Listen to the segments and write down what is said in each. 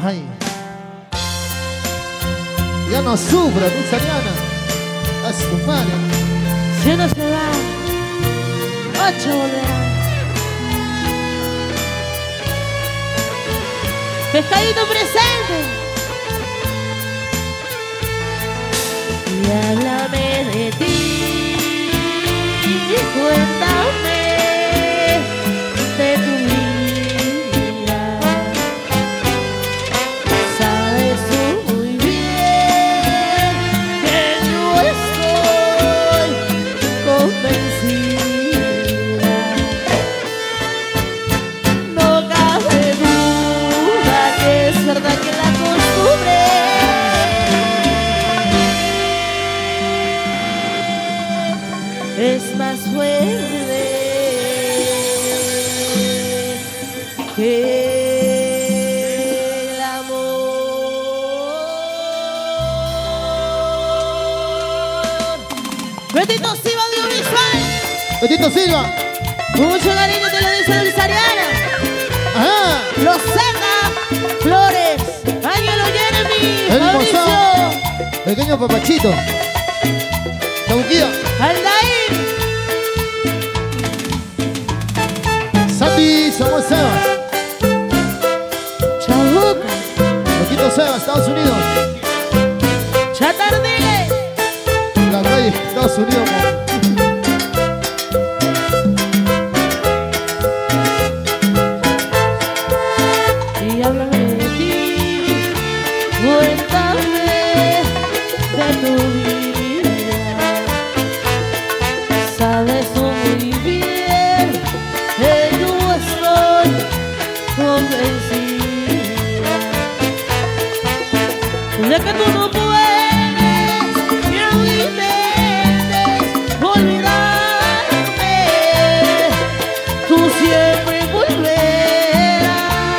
Ay. Ya no sufra, Dulce Ariana. A su madre. Si uno se va, 8 volverán. Pescadito presente. Y háblame de ti, cuéntame de tu vida. Sabes tú muy bien que no estoy convencida. No cabe duda que es verdad que la costumbre es más fuerte que el amor. Betito Silva Audiovisual. Betito Silva. Con mucho cariño te lo dice Dulce Ariana. Ajá. Los Seca Flores. Ángelo Jeremy. El Mauricio. Mozart. Pequeño papachito. Chauquía. Aldair. Sandy Samuel Sebas. Chabuca. Betito Sebas, Estados Unidos. Chatardile. La calle, Estados Unidos. Y háblame de ti, cuéntame de tu vida. Sabes tú muy bien que yo estoy convencida de que tú no puedes ni aún intentes olvidarme. Tú siempre volverás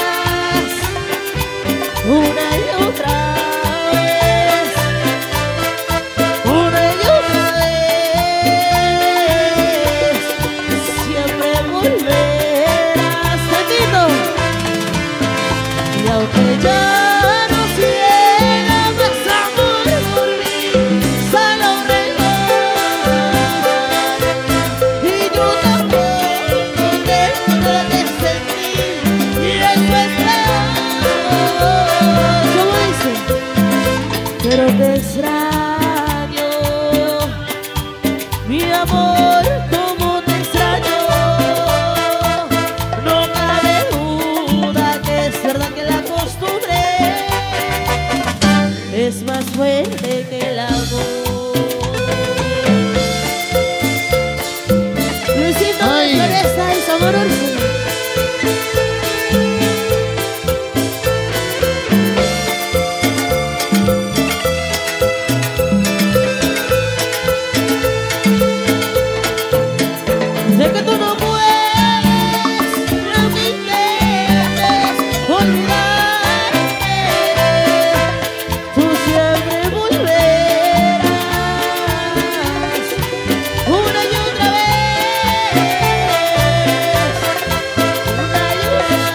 una y otra vez, una y otra vez, siempre volverás, Betito. Y aunque ya no sientas más amor por mí, solo recuerda. Y yo tampoco tengo que sentir, y eso es peor. ¿Cómo dice? Pero te extraño, mi amor, como te extraño. No cabe duda que es verdad que la costumbre es más fuerte que el amor. Luisito Ay. Floresta y Sabor Urso. Sé que tú no puedes, no te intentes olvidarme. Tú siempre volverás una y otra vez, una y otra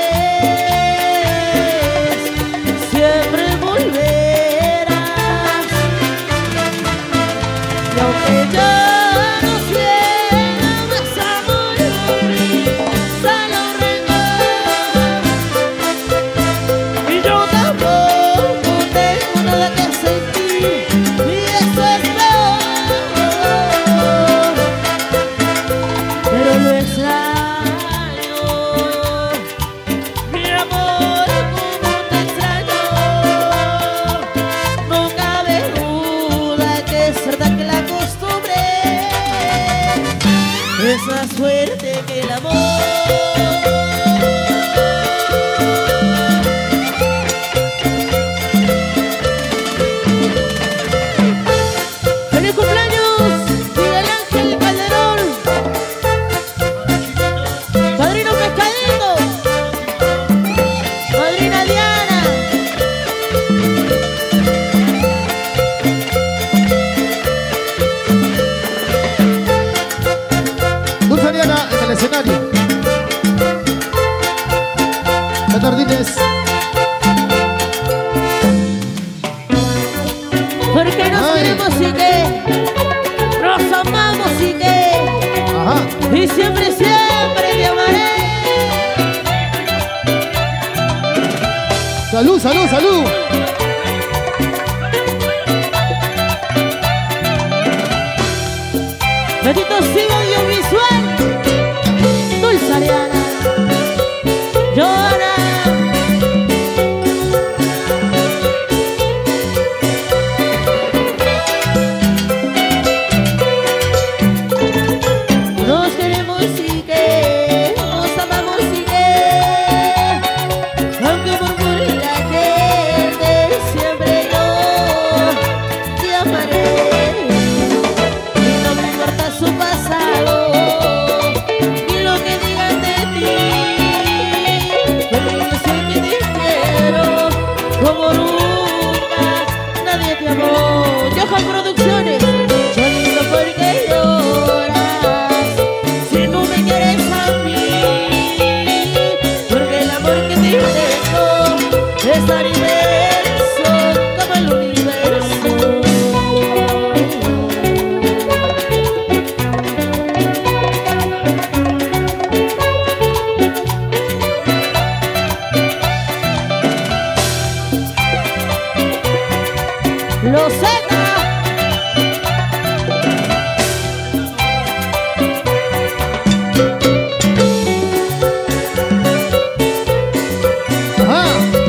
vez, siempre volverás. Y aunque ya es más fuerte que el amor. ¡Feliz cumpleaños, Miguel Ángel Calderón! Padrino Pescadito, madrina Diana. Dulce Ariana en el escenario. Jardines. queremos y que nos amamos y que Ajá. y siempre, siempre te amaré. Salud, salud, salud. Bendito sigo audiovisual. Dulce Ariana. Llora. Nos queremos y que nos amamos y que aunque murmure la gente, siempre yo te amaré. Y no me importa su pasado ni lo que digan de ti, porque yo sé que te quiero como nunca nadie te amó. Johan Producciones. Llorando porque lloras si tú me quieres a mí, porque el amor que te tengo es tan inmenso como el universo. Los Zeta. Ajá.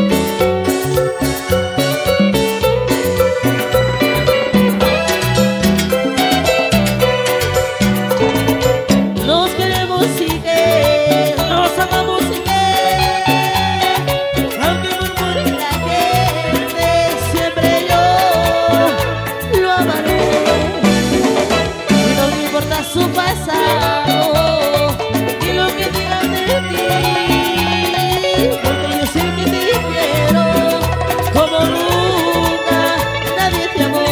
Nos queremos y que nos amamos y que aunque murmure la gente, siempre yo lo amaré. Y no me importa su pasado ni lo que digan de ti, porque yo sé que te quiero como nunca nadie te amó.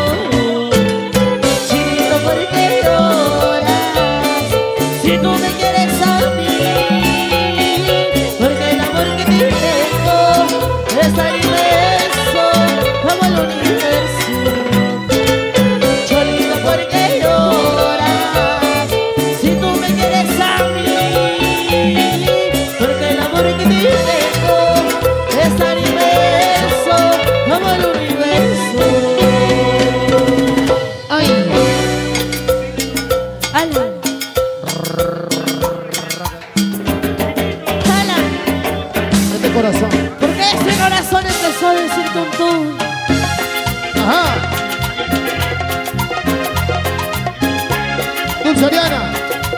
Chiquito, ¿por qué lloras si tú me quieres a mí? Porque el amor que te tengo es tan inmenso como el universo. Cholito, ¿por qué lloras si tú me quieres a mí? Porque el amor que te tengo es tan inmenso como el universo. Ay. Alan. Alan. Este corazón. Porque ese corazón empezó a decir tuntún. Ajá. Dulce Ariana.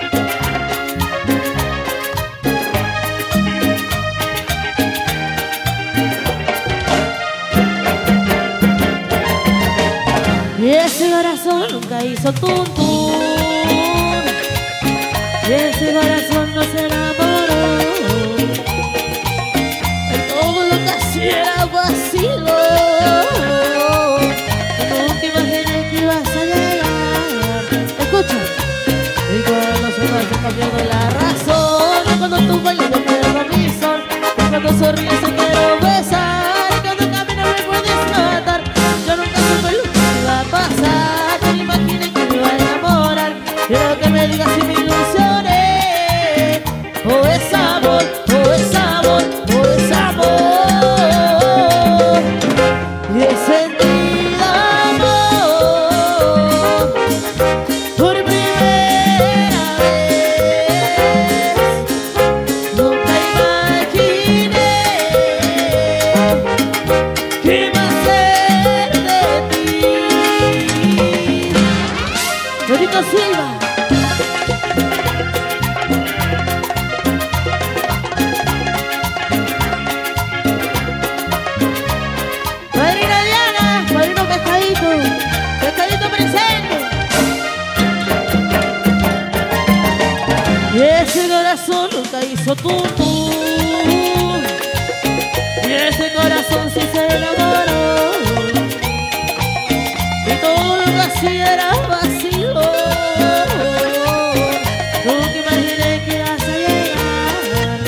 Y ese corazón nunca hizo tuntún. Y ese corazón no se enamoró. De todo lo que hacía era vacilo. Nunca imaginé que ibas a llegar. Escucha. Y cuando se va cambiando la razón, cuando tú bailas yo pierdo mi son, cuando sonríes te quiero besar, cuando caminas me puedes matar. Yo nunca supe lo que iba a pasar, no me imaginé que me iba a enamorar. Quiero que me digas si me ilusioné, o es amor, o es amor, o es amor. Y he sentido amor por primera vez. Nunca imaginé que iba a ser de ti. Rodito Silva. Madrina Diana, padrino Pescadito, Pescadito presente. Y ese corazón nunca hizo tuntún. Y ese corazón sí se enamoró. Y todo lo que hacía era vacío. Nunca imaginé que ibas a llegar.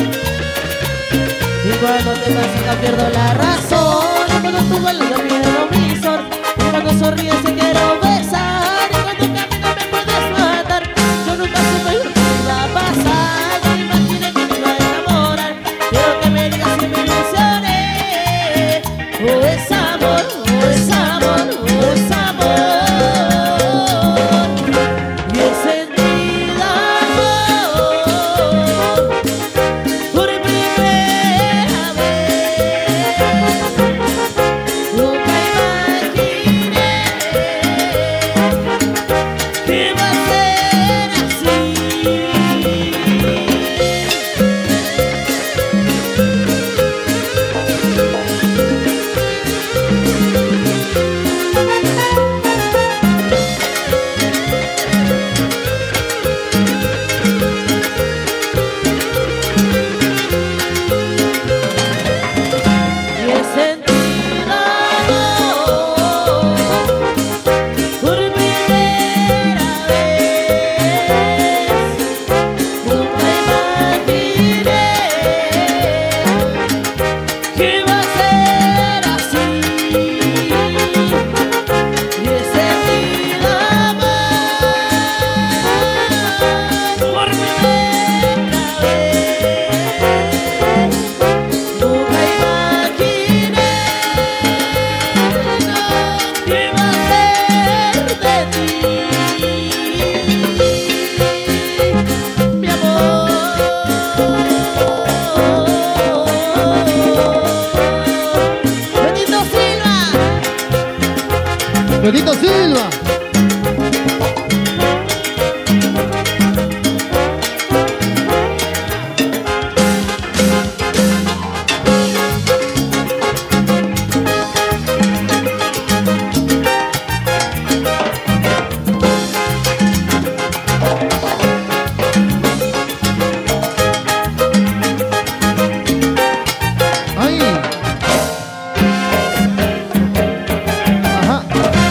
Y cuando te pasa pierdo la razón, cuando tú bailas yo pierdo mi son, cuando sonríes te quiero besar, y cuando caminas me puedes matar. Yo nunca supe lo que iba a pasar, no me imaginé que me iba a enamorar. Quiero que me digas que me ilusioné. Oh, es amor, oh, es amor, oh, es amor. Y he sentido amor por primera vez. Nunca imaginé que iba a ser así. Y he sentido amor por primera vez. Nunca imaginé que iba a ser así. Y he sentido amor por primera vez. Nunca imaginé que iba a ser de ti, mi amor. Benito Silva. Benito Silva. Ahí. Ajá.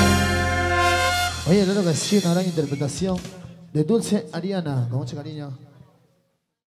Oye, claro que sí, una gran interpretación de Dulce Ariana, con mucho cariño.